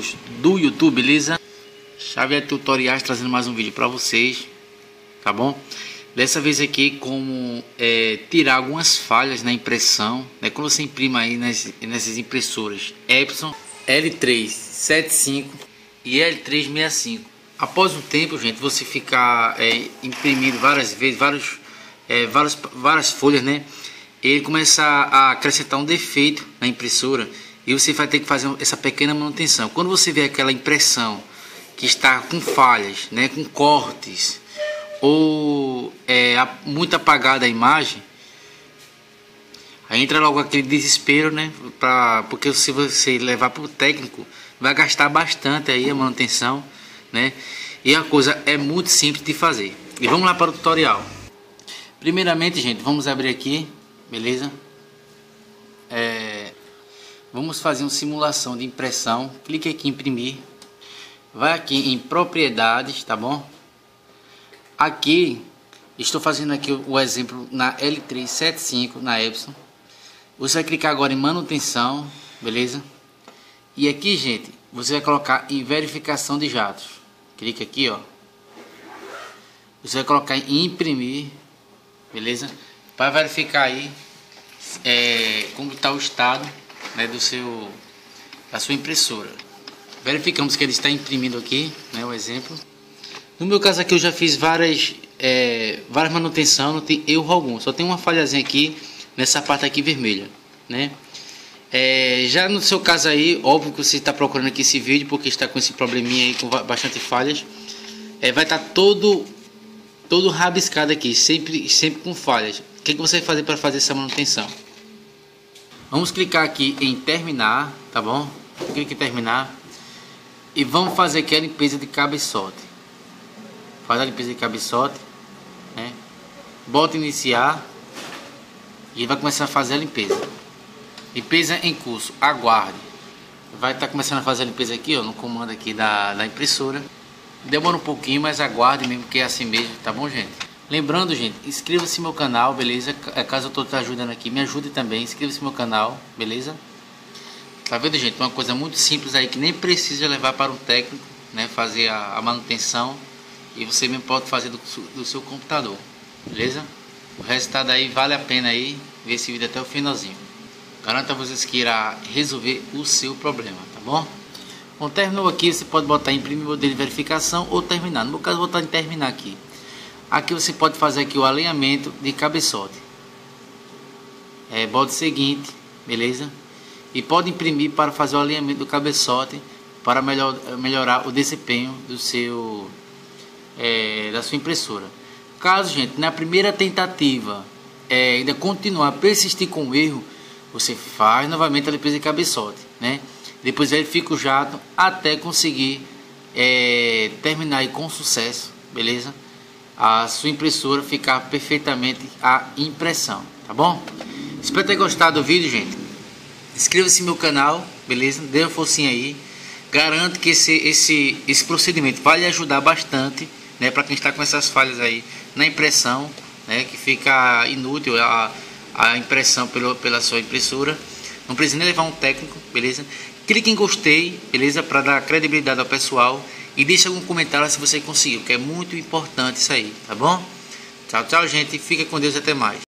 amigos do YouTube, beleza? Xavier Tutoriais trazendo mais um vídeo para vocês, tá bom? Dessa vez aqui como tirar algumas falhas na impressão, né? Quando você imprime aí nessas impressoras Epson L375 e L365. Após um tempo, gente, você ficar imprimindo várias vezes, várias folhas, né? Ele começa a acrescentar um defeito na impressora e você vai ter que fazer essa pequena manutenção. Quando você vê aquela impressão que está com falhas, né, com cortes ou muito apagada a imagem, aí entra logo aquele desespero, né? Porque se você levar para o técnico, vai gastar bastante aí a manutenção, né? E a coisa é muito simples de fazer. E vamos lá para o tutorial. Primeiramente, gente, vamos abrir aqui, beleza? Vamos fazer uma simulação de impressão. Clique aqui em imprimir. Vai aqui em propriedades, tá bom? Aqui, estou fazendo aqui o exemplo na L375, na Epson. Você vai clicar agora em manutenção, beleza? E aqui, gente, você vai colocar em verificação de jatos. Clique aqui, ó. Você vai colocar em imprimir, beleza? Para verificar aí como está o estado, né, da sua impressora. Verificamos que ele está imprimindo aqui, né, o exemplo. No meu caso aqui eu já fiz várias manutenções, não tem erro algum. Só tem uma falhazinha aqui nessa parte aqui vermelha, né? Já no seu caso aí, óbvio que você está procurando aqui esse vídeo porque está com esse probleminha aí com bastante falhas. Vai estar todo rabiscado aqui, sempre com falhas. O que você vai fazer para fazer essa manutenção? Vamos clicar aqui em terminar, tá bom? Clique em terminar e vamos fazer aqui a limpeza de cabeçote. Faz a limpeza de cabeçote, né? Bota iniciar e vai começar a fazer a limpeza. Limpeza em curso, aguarde. Vai estar começando a fazer a limpeza aqui, ó, no comando aqui da impressora. Demora um pouquinho, mas aguarde mesmo, que é assim mesmo, tá bom, gente? Lembrando, gente, inscreva-se no meu canal, beleza? Caso eu estou te ajudando aqui, me ajude também, inscreva-se no meu canal, beleza? Tá vendo, gente? Uma coisa muito simples aí, que nem precisa levar para um técnico, né? Fazer a manutenção. E você mesmo pode fazer do seu computador, beleza? O resultado aí vale a pena aí ver esse vídeo até o finalzinho. Garanto a vocês que irá resolver o seu problema, tá bom? Bom, terminou aqui, você pode botar em imprimir modelo de verificação ou terminar. No meu caso, vou botar em terminar aqui. Aqui você pode fazer aqui o alinhamento de cabeçote. Bota o seguinte, beleza? E pode imprimir para fazer o alinhamento do cabeçote para melhorar o desempenho da sua impressora. Caso, gente, na primeira tentativa ainda continuar a persistir com o erro, você faz novamente a limpeza de cabeçote, né? Depois verifica o jato até conseguir terminar aí com sucesso, beleza? A sua impressora ficar perfeitamente a impressão, tá bom? Espero ter gostado do vídeo, gente. Inscreva-se no meu canal, beleza? Dê uma forcinha aí. Garanto que esse procedimento vai lhe ajudar bastante, né? Para quem está com essas falhas aí na impressão, né? Que fica inútil a impressão pela sua impressora. Não precisa nem levar um técnico, beleza? Clique em gostei, beleza? Para dar credibilidade ao pessoal. E deixe algum comentário se você conseguiu, que é muito importante isso aí, tá bom? Tchau, tchau, gente. Fica com Deus e até mais.